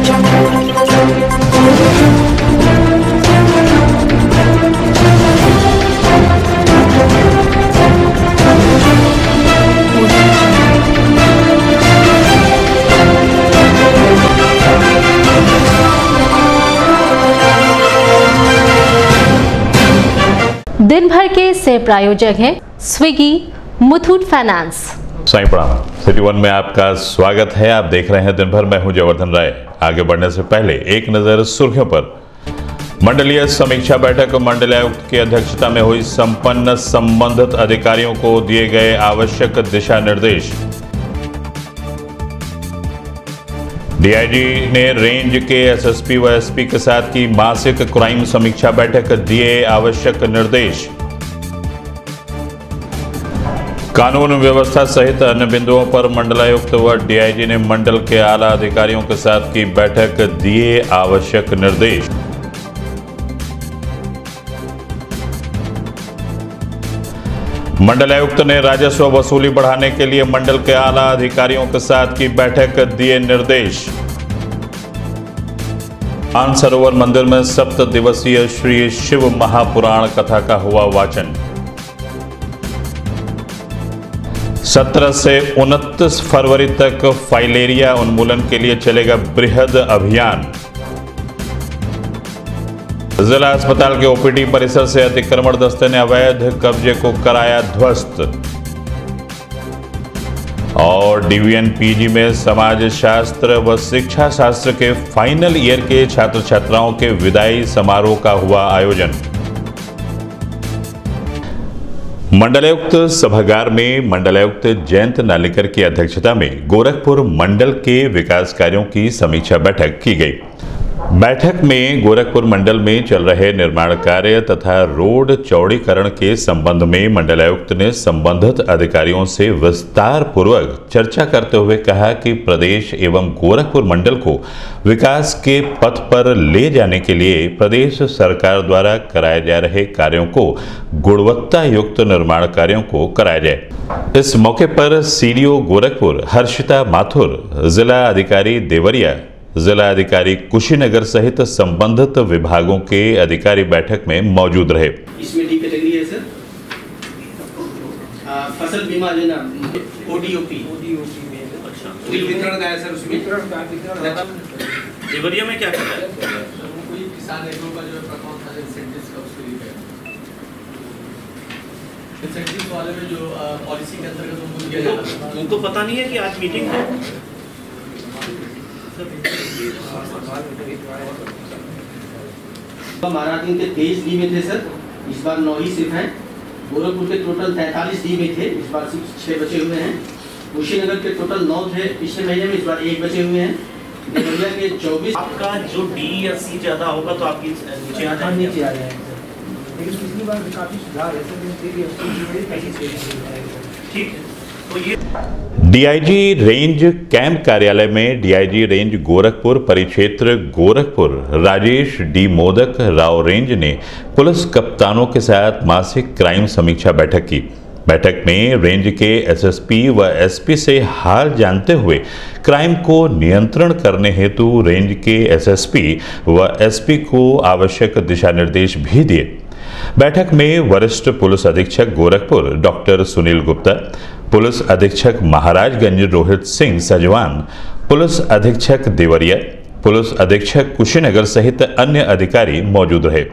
दिन भर के सह प्रायोजक हैं स्विगी, मुथूट फाइनेंस। साईं प्रणाम। सिटी वन में आपका स्वागत है। आप देख रहे हैं दिन भर। मैं हूं जयवर्धन राय। आगे बढ़ने से पहले एक नजर सुर्खियों पर। मंडलीय समीक्षा बैठक मंडलायुक्त की अध्यक्षता में हुई। संपन्न संबंधित अधिकारियों को दिए गए आवश्यक दिशा निर्देश। डीआईजी ने रेंज के एसएसपी व एसपी के साथ की मासिक क्राइम समीक्षा बैठक, दिए आवश्यक निर्देश। कानून व्यवस्था सहित अन्य बिंदुओं पर मंडलायुक्त व डीआईजी ने मंडल के आला अधिकारियों के साथ की बैठक, दिए आवश्यक निर्देश। मंडलायुक्त ने राजस्व वसूली बढ़ाने के लिए मंडल के आला अधिकारियों के साथ की बैठक, दिए निर्देश। मानसरोवर मंदिर में 7 दिवसीय श्री शिव महापुराण कथा का हुआ वाचन। 17 से 29 फरवरी तक फाइलेरिया उन्मूलन के लिए चलेगा बृहद अभियान। जिला अस्पताल के ओपीडी परिसर से अतिक्रमण दस्ते ने अवैध कब्जे को कराया ध्वस्त। और डीवीएन पीजी में समाज शास्त्र व शिक्षा शास्त्र के फाइनल ईयर के छात्र छात्राओं के विदाई समारोह का हुआ आयोजन। मंडलायुक्त सभागार में मंडलायुक्त जयंत नालिकर की अध्यक्षता में गोरखपुर मंडल के विकास कार्यों की समीक्षा बैठक की गई। बैठक में गोरखपुर मंडल में चल रहे निर्माण कार्य तथा रोड चौड़ीकरण के संबंध में मंडलायुक्त ने संबंधित अधिकारियों से विस्तार पूर्वक चर्चा करते हुए कहा कि प्रदेश एवं गोरखपुर मंडल को विकास के पथ पर ले जाने के लिए प्रदेश सरकार द्वारा कराए जा रहे कार्यों को गुणवत्ता युक्त निर्माण कार्यों को कराया जाए। इस मौके पर सीडीओ गोरखपुर हर्षिता माथुर, जिला अधिकारी देवरिया, जिला अधिकारी कुशीनगर सहित संबंधित विभागों के अधिकारी बैठक में मौजूद रहे। इसमें डी कैटेगरी है सर, फसल बीमा योजना ओडीओपी में। अच्छा, बिल वितरण का है सर। उसमें देवरिया में क्या करता है? कोई किसान एग्रो का जो प्रकल्प था इंसेंटिव्स का, उसके लिए इंसेंटिव्स वाले में जो पॉलिसी के अंतर्गत उनको दिया जाता है। उनको पता नहीं है कि आज मीटिंग है। महाराज के 23 डी में थे सर, इस बार 9 ही सिर्फ हैं। गोरखपुर के टोटल 43 डी में थे, इस बार सिर्फ 6 बचे हुए हैं। कुशीनगर के टोटल 9 थे पिछले महीने में, इस बार 1 बचे हुए हैं। देवरिया के 24। आपका जो डी या सी ज्यादा होगा तो आपकी नीचे आ जाएंगे। लेकिन पिछली बार काफी सुधार है ठीक है। तो ये डीआईजी रेंज कैंप कार्यालय में डीआईजी रेंज गोरखपुर परिक्षेत्र गोरखपुर राजेश डी मोदक राव रेंज ने पुलिस कप्तानों के साथ मासिक क्राइम समीक्षा बैठक की। बैठक में रेंज के एसएसपी व एसपी से हाल जानते हुए क्राइम को नियंत्रण करने हेतु रेंज के एसएसपी व एसपी को आवश्यक दिशा निर्देश भी दिए। बैठक में वरिष्ठ पुलिस अधीक्षक गोरखपुर डॉक्टर सुनील गुप्ता, पुलिस अधीक्षक महाराजगंज रोहित सिंह सजवान, पुलिस अधीक्षक देवरिया, पुलिस अधीक्षक कुशीनगर सहित अन्य अधिकारी मौजूद रहे।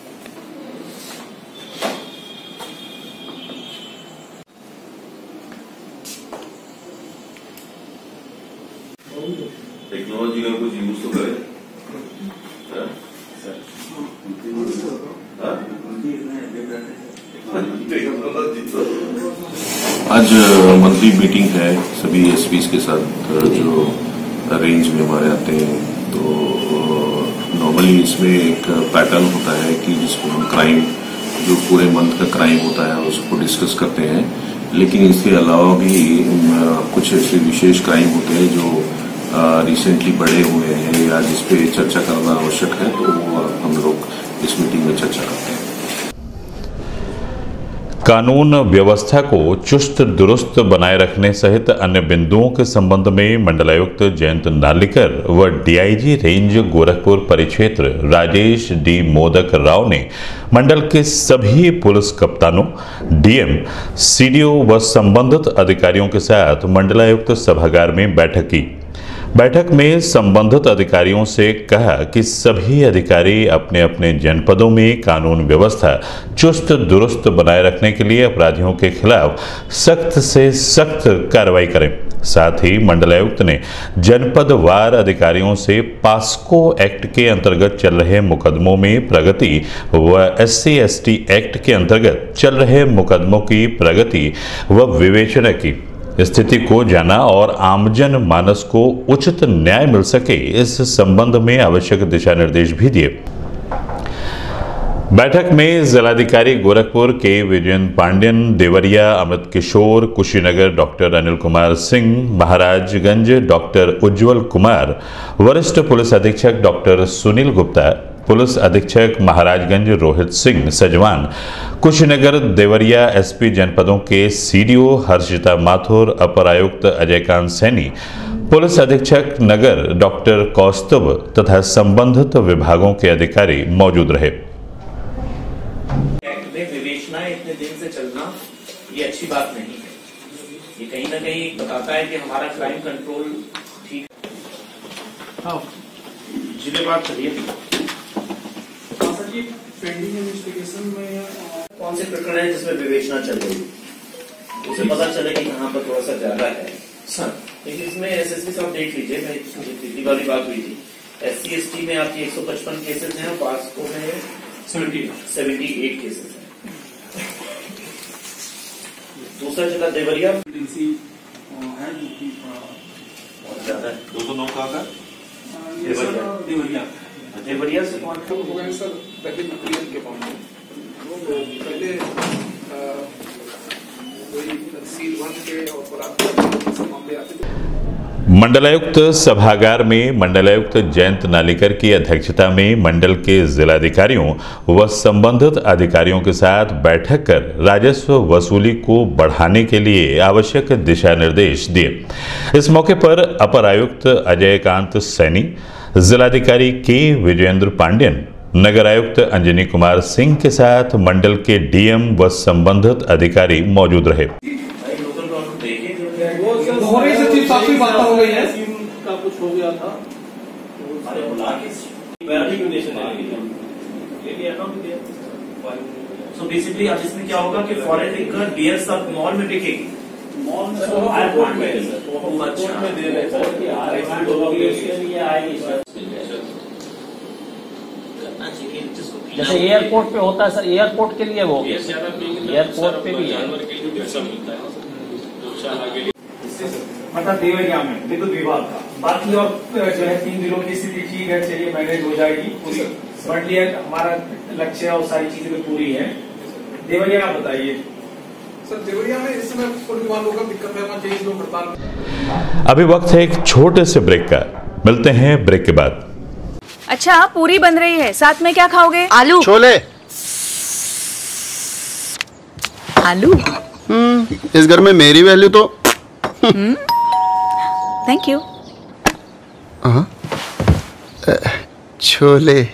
टेक्नोलॉजी का कुछ यूज तो करें। आज मंथली मीटिंग है सभी एसपीज के साथ जो रेंज में हमारे आते हैं। तो नॉर्मली इसमें एक पैटर्न होता है कि जिसको हम क्राइम, जो पूरे मंथ का क्राइम होता है उसको डिस्कस करते हैं, लेकिन इसके अलावा भी कुछ ऐसे विशेष क्राइम होते हैं जो रिसेंटली बढ़े हुए हैं या जिस पे चर्चा करना आवश्यक है, तो हम लोग इस मीटिंग में चर्चा करते हैं। कानून व्यवस्था को चुस्त दुरुस्त बनाए रखने सहित अन्य बिंदुओं के संबंध में मंडलायुक्त जयंत नार्लिकर व डीआईजी रेंज गोरखपुर परिक्षेत्र राजेश डी मोदक राव ने मंडल के सभी पुलिस कप्तानों, डीएम, सीडीओ व संबंधित अधिकारियों के साथ मंडलायुक्त सभागार में बैठक की। बैठक में संबंधित अधिकारियों से कहा कि सभी अधिकारी अपने अपने जनपदों में कानून व्यवस्था चुस्त दुरुस्त बनाए रखने के लिए अपराधियों के खिलाफ सख्त से सख्त कार्रवाई करें। साथ ही मंडलायुक्त ने जनपदवार अधिकारियों से पास्को एक्ट के अंतर्गत चल रहे मुकदमों में प्रगति व SC/ST एक्ट के अंतर्गत चल रहे मुकदमों की प्रगति व विवेचना की स्थिति को जाना और आमजन मानस को उचित न्याय मिल सके, इस संबंध में आवश्यक दिशा निर्देश भी दिए। बैठक में जिलाधिकारी Gorakhpur K Vijayendra Pandian, Deoria Amit Kishor, Kushinagar doctor Anil Kumar Singh, Maharajganj doctor Ujjwal Kumar, वरिष्ठ पुलिस अधीक्षक डॉक्टर सुनील गुप्ता, पुलिस अधीक्षक महाराजगंज रोहित सिंह सजवान, कुशीनगर देवरिया एसपी जनपदों के सीडीओ हर्षिता माथुर, अपर आयुक्त अजयकांत सैनी, पुलिस अधीक्षक नगर डॉक्टर कौस्तुभ तथा संबंधित विभागों के अधिकारी मौजूद रहे। एक्ट में विवेचना इतने दिन से चलना ये अच्छी बात नहीं है। ये कहीं ना कहीं बताता है कि हमारा क्राइम कंट्रोल ठीक। हाँ, जिले बात करिए। पेंडिंग इन्वेस्टिगेशन में कौन से प्रकरण है जिसमें विवेचना चल रही है, उसे पता चले कि कहाँ पर थोड़ा सा ज्यादा है सर। लेकिन इसमें एसएसपी साहब देख लीजिए, मैं पिछली वाली बात हुई थी, SC/ST में आपकी 155 केसेस हैं, पास्को में 78 केसेस हैं। दूसरा जिला देवरिया है जो कि बहुत ज्यादा है, 209 का देवरिया से कौन हो गए सर। पहले नकलियत के मामले पहले कोई तहसील 1 के और मामले आते थे। मंडलायुक्त सभागार में मंडलायुक्त जयंत नार्लिकर की अध्यक्षता में मंडल के जिलाधिकारियों व संबंधित अधिकारियों के साथ बैठक कर राजस्व वसूली को बढ़ाने के लिए आवश्यक दिशा निर्देश दिए। इस मौके पर अपर आयुक्त अजयकांत सैनी, जिलाधिकारी के विजयेंद्र पांड्यन, नगर आयुक्त अंजनी कुमार सिंह के साथ मंडल के डीएम व संबंधित अधिकारी मौजूद रहे। काफी बात हो गई है का कुछ हो गया था। So basically अब इसमें क्या होगा कि फॉरेन लिकर बियर सब मॉल में बिकेगी। मॉल में जैसे एयरपोर्ट पे होता है सर, एयरपोर्ट के लिए वो एयरपोर्ट पे भी है। मतलब देवरिया में विद्युत विभाग का बाकी और जो है 3 जिलों की स्थिति ठीक है, चलिए मैनेज हो जाएगी। बढ़ हमारा लक्ष्य और सारी चीजें भी पूरी है। देवरिया का बताइए सर। देवरिया में इस समय पुलिस वालों का दिक्कत है, वहाँ लोग हड़ताल। अभी वक्त है एक छोटे से ब्रेक का, मिलते हैं ब्रेक के बाद। अच्छा, पूरी बन रही है, साथ में क्या खाओगे? आलू, छोले। आलू। इस घर में मेरी वैल्यू तो थैंक यू। छोले।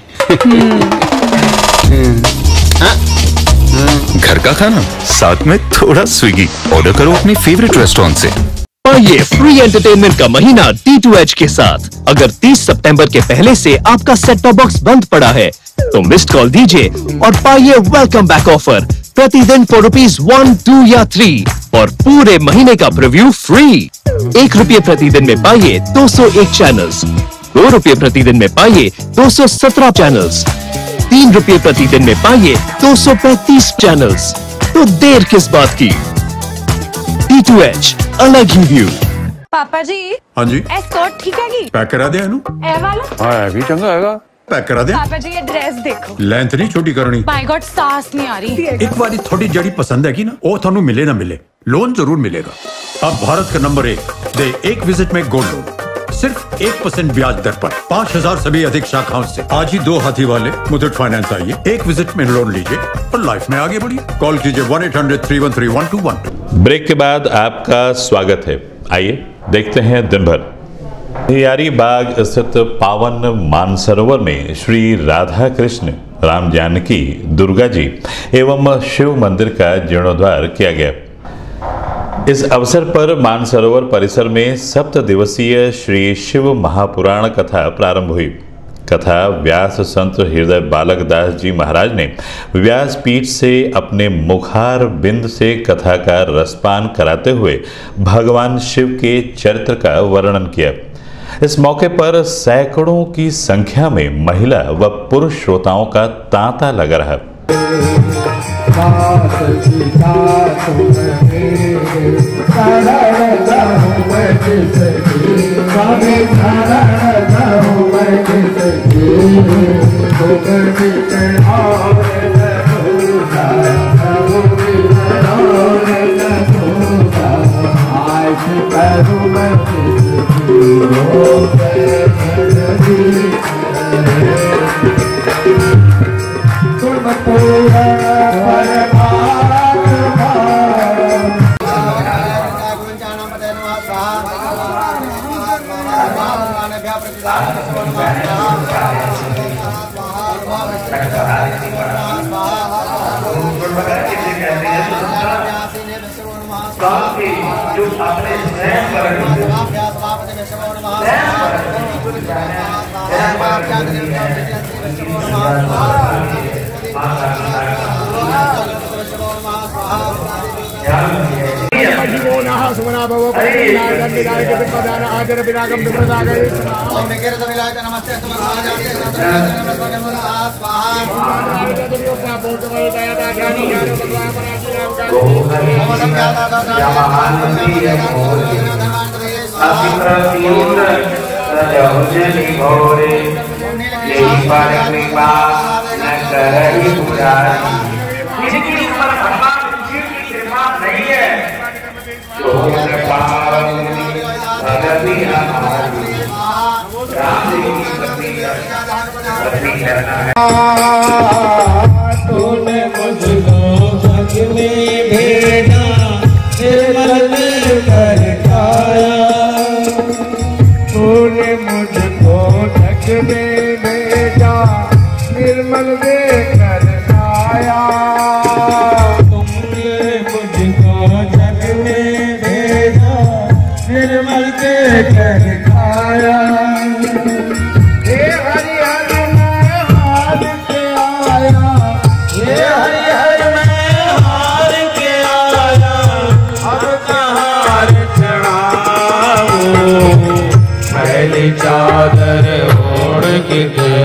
घर का खाना साथ में थोड़ा स्विगी। ऑर्डर करो अपने फेवरेट रेस्टोरेंट से। ये फ्री एंटरटेनमेंट का महीना D2H के साथ। अगर 30 सितंबर के पहले से आपका सेट टॉप बॉक्स बंद पड़ा है तो मिस्ड कॉल दीजिए और पाइए वेलकम बैक ऑफर। प्रतिदिन for ₹1, 2 या 3 और पूरे महीने का प्रीव्यू फ्री। ₹1 प्रतिदिन में पाइए 201 चैनल्स, ₹2 प्रतिदिन में पाइए 217 चैनल्स, ₹3 प्रतिदिन में पाइए 235 चैनल्स। तो देर किस बात की? D2H, अलग ही व्यू। पापा जी। हाँ जी। एस्कॉर्ट ठीक है की? पैक करा दे अनु। ए वाला? हाँ भी चंगा है, पैक करा दे। पापा जी ये ड्रेस देखो। लेंथ नहीं छोटी करनी। माय गॉड, सांस नहीं आ रही। एक बारी थोड़ी जड़ी पसंद है कि ना, वो थानू मिले ना मिले, लोन जरूर मिलेगा। अब भारत का नंबर 1 दे एक विजिट में गोल्ड लोन। सिर्फ 1% ब्याज दर पर 5,000 सभी अधिक शाखाओं से। आज ही 2 हाथी वाले मुथूट फाइनेंस आइए, एक विजिट में लोन लीजिए और लाइफ में आगे बढ़िए। कॉल कीजिए 1-800-313-1212। ब्रेक के बाद आपका स्वागत है। आइए देखते हैं दिन भर। हजारीबाग स्थित पावन मानसरोवर में श्री राधा कृष्ण, राम जानकी, दुर्गा जी एवं शिव मंदिर का जीर्णोद्धार किया गया। इस अवसर पर मानसरोवर परिसर में 7 दिवसीय श्री शिव महापुराण कथा प्रारंभ हुई। कथा व्यास संत हृदय बालक दास जी महाराज ने व्यासपीठ से अपने मुखार बिंद से कथा का रसपान कराते हुए भगवान शिव के चरित्र का वर्णन किया। इस मौके पर सैकड़ों की संख्या में महिला व पुरुष श्रोताओं का तांता लगा रहा। तूने मुझको जग में भेजा, निर्मल कर खाया। तूने मुझको जग में भेजा, निर्मल कर खाया। तुमने मुझको जग में भेजा, निर्मल कर खाया। चादर ओढ़ के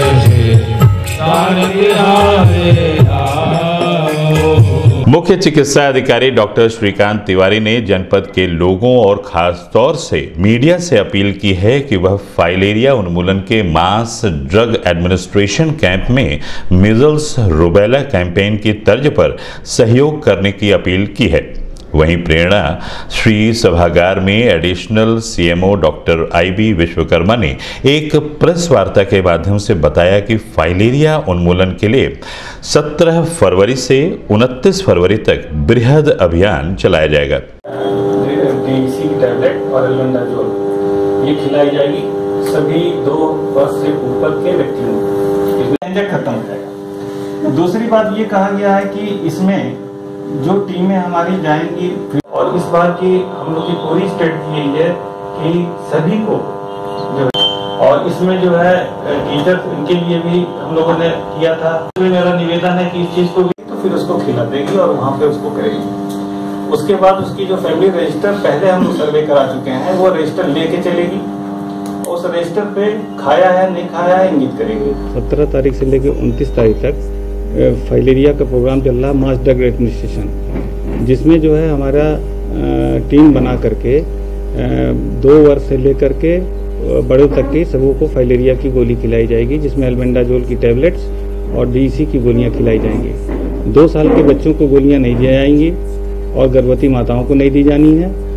मुख्य चिकित्सा अधिकारी डॉक्टर श्रीकांत तिवारी ने जनपद के लोगों और खास तौर से मीडिया से अपील की है कि वह फाइलेरिया उन्मूलन के मास ड्रग एडमिनिस्ट्रेशन कैंप में मीजल्स रूबेला कैंपेन की तर्ज पर सहयोग करने की अपील की है। वहीं प्रेरणा श्री सभागार में additional CMO doctor IB Vishwakarma ने एक प्रेस वार्ता के माध्यम से बताया कि फाइलेरिया उन्मूलन के लिए 17 फरवरी से 29 फरवरी तक बृहद अभियान चलाया जाएगा। DEC की टैबलेट और एल्बेंडाजोल ये खिलाई जाएगी सभी 2 वर्ष से ऊपर के व्यक्तियों को। इसमें खत्म हो जाएगा। दूसरी बात ये कहा गया है कि इसमें जो टीमें हमारी जाएंगी, और इस बार की हम लोग की पूरी स्ट्रेटजी यही है कि सभी को जो, और इसमें जो है टीचर इनके लिए भी हम लोगों ने किया था। मेरा निवेदन है कि इस चीज को भी तो फिर उसको खिला देगी और वहाँ पे उसको करेगी। उसके बाद उसकी जो फैमिली रजिस्टर पहले हम सर्वे करा चुके हैं, वो रजिस्टर लेके चलेगी। उस रजिस्टर पे खाया है नहीं खाया है इंगित करेगी। 17 तारीख से लेकर 29 तारीख तक फाइलेरिया का प्रोग्राम चल रहा है, मास ड्रग एडमिनिस्ट्रेशन, जिसमें जो है हमारा टीम बना करके 2 वर्ष से लेकर के बड़ों तक के सबों को फाइलेरिया की गोली खिलाई जाएगी, जिसमें एल्बेंडाजोल की टैबलेट्स और DEC की गोलियां खिलाई जाएंगी। 2 साल के बच्चों को गोलियां नहीं दी जाएंगी और गर्भवती माताओं को नहीं दी जानी है,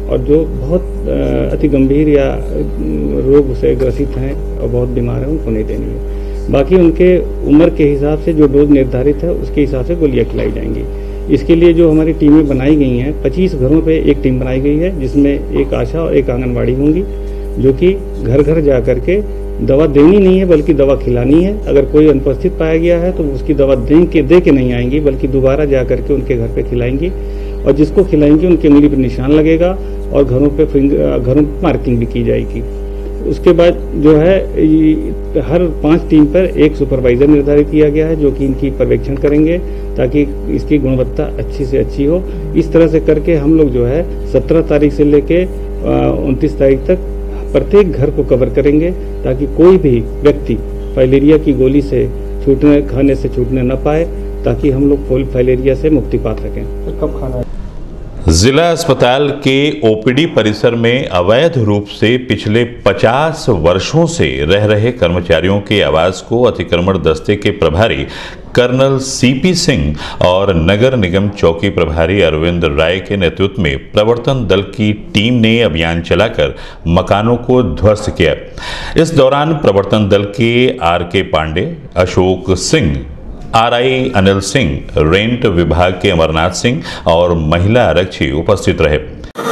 और जो बहुत अति गंभीर या रोग से ग्रसित हैं और बहुत बीमार हैं उनको नहीं देनी है। बाकी उनके उम्र के हिसाब से जो डोज निर्धारित है उसके हिसाब से गोलियां खिलाई जाएंगी। इसके लिए जो हमारी टीमें बनाई गई हैं, 25 घरों पे एक टीम बनाई गई है जिसमें एक आशा और एक आंगनबाड़ी होंगी, जो कि घर घर जा करके दवा देनी नहीं है बल्कि दवा खिलानी है। अगर कोई अनुपस्थित पाया गया है तो उसकी दवा दे के नहीं आएंगी बल्कि दोबारा जा करके उनके घर पे खिलाएंगी, और जिसको खिलाएंगे उनकी उंगली पर निशान लगेगा और घरों पे मार्किंग भी की जाएगी। उसके बाद जो है हर 5 टीम पर एक सुपरवाइजर निर्धारित किया गया है जो कि इनकी पर्यवेक्षण करेंगे ताकि इसकी गुणवत्ता अच्छी से अच्छी हो। इस तरह से करके हम लोग जो है 17 तारीख से लेके 29 तारीख तक प्रत्येक घर को कवर करेंगे ताकि कोई भी व्यक्ति फाइलेरिया की गोली से खाने से छूटने न पाए, ताकि हम लोग फाइलेरिया से मुक्ति पा सकें। कब खाना है? जिला अस्पताल के ओपीडी परिसर में अवैध रूप से पिछले 50 वर्षों से रह रहे कर्मचारियों के आवास को अतिक्रमण दस्ते के प्रभारी कर्नल सीपी सिंह और नगर निगम चौकी प्रभारी अरविंद राय के नेतृत्व में प्रवर्तन दल की टीम ने अभियान चलाकर मकानों को ध्वस्त किया। इस दौरान प्रवर्तन दल के R K. Pandey, Ashok Singh, RI Anil Singh, rent विभाग के अमरनाथ सिंह और महिला आरक्षी उपस्थित रहे।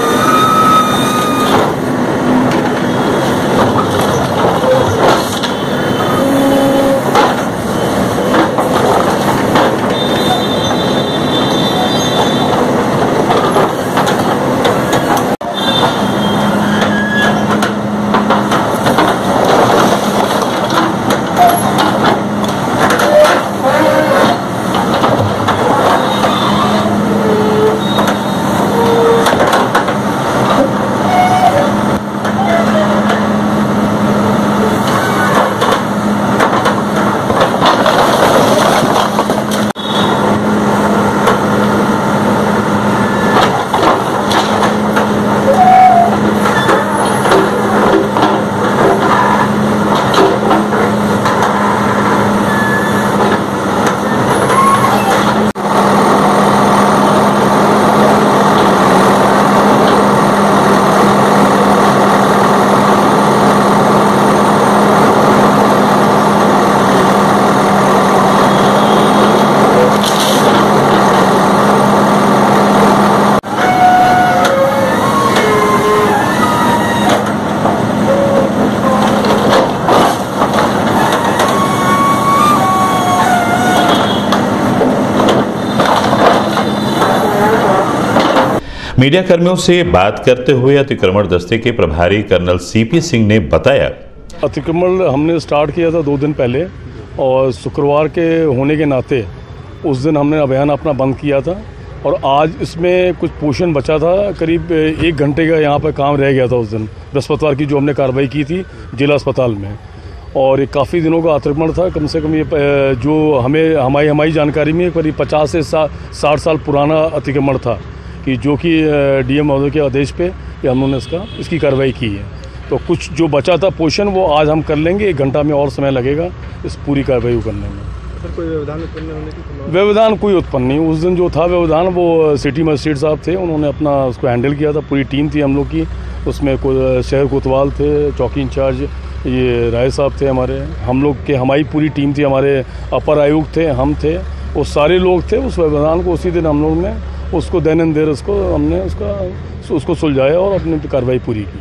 मीडिया कर्मियों से बात करते हुए अतिक्रमण दस्ते के प्रभारी कर्नल सीपी सिंह ने बताया, अतिक्रमण हमने स्टार्ट किया था 2 दिन पहले और शुक्रवार के होने के नाते उस दिन हमने अभियान अपना बंद किया था और आज इसमें कुछ पोर्शन बचा था। करीब 1 घंटे का यहाँ पर काम रह गया था उस दिन बृहस्पतिवार की, जो हमने कार्रवाई की थी जिला अस्पताल में। और ये काफ़ी दिनों का अतिक्रमण था, कम से कम ये जो हमारी जानकारी में करीब 50 से 60 साल पुराना अतिक्रमण था, कि जो कि डीएम महोदय के आदेश पे ये हमने इसकी कार्रवाई की है। तो कुछ जो बचा था पोर्शन वो आज हम कर लेंगे, 1 घंटा में और समय लगेगा इस पूरी कार्रवाई को करने में। सर, कोई व्यवधान उत्पन्न होने की? व्यवधान कोई उत्पन्न नहीं। उस दिन जो था व्यवधान वो सिटी मजिस्ट्रेट साहब थे, उन्होंने अपना उसको हैंडल किया था। पूरी टीम थी हम लोग की, उसमें शहर कोतवाल थे, चौकी इंचार्ज ये राय साहब थे हमारे, हम लोग के हमारी पूरी टीम थी, हमारे अपर आयुक्त थे, हम थे, वो सारे लोग थे। उस व्यवधान को उसी दिन हम लोग ने उसको दैनिक हमने उसको सुलझाया और अपनी कार्रवाई पूरी की।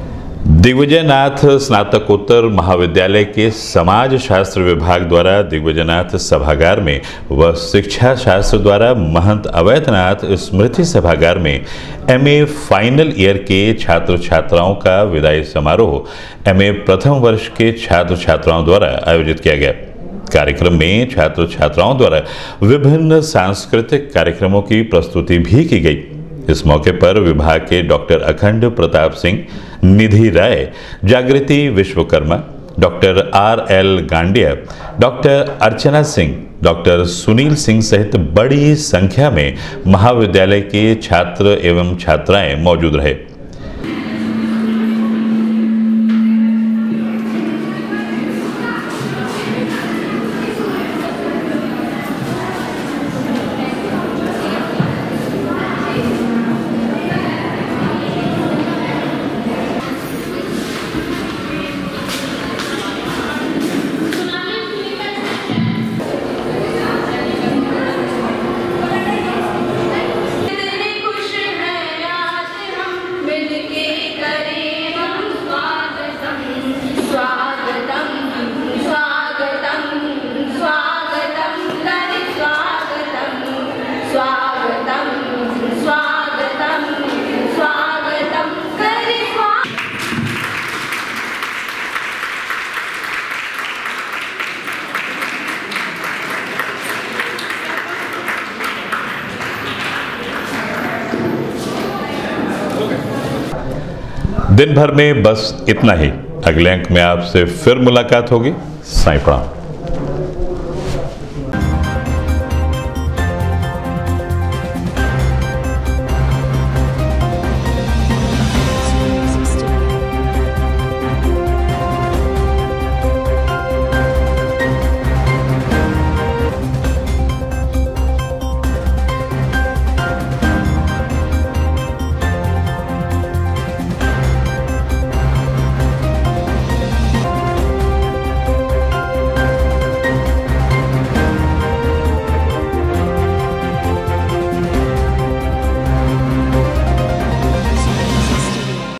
दिग्विजयनाथ स्नातकोत्तर महाविद्यालय के समाज शास्त्र विभाग द्वारा दिग्विजयनाथ सभागार में व शिक्षा शास्त्र द्वारा महंत अवैधनाथ स्मृति सभागार में एमए फाइनल ईयर के छात्र छात्राओं का विदाई समारोह एमए प्रथम वर्ष के छात्र छात्राओं द्वारा आयोजित किया गया। कार्यक्रम में छात्र छात्राओं द्वारा विभिन्न सांस्कृतिक कार्यक्रमों की प्रस्तुति भी की गई। इस मौके पर विभाग के डॉक्टर अखंड Pratap Singh, Nidhi Rai, Jagriti Vishwakarma, doctor R L. Gandia, doctor Archana Singh, doctor Sunil Singh सहित बड़ी संख्या में महाविद्यालय के छात्र एवं छात्राएं मौजूद रहे। दिन भर में बस इतना ही। अगले अंक में आपसे फिर मुलाकात होगी। साईं प्रणाम।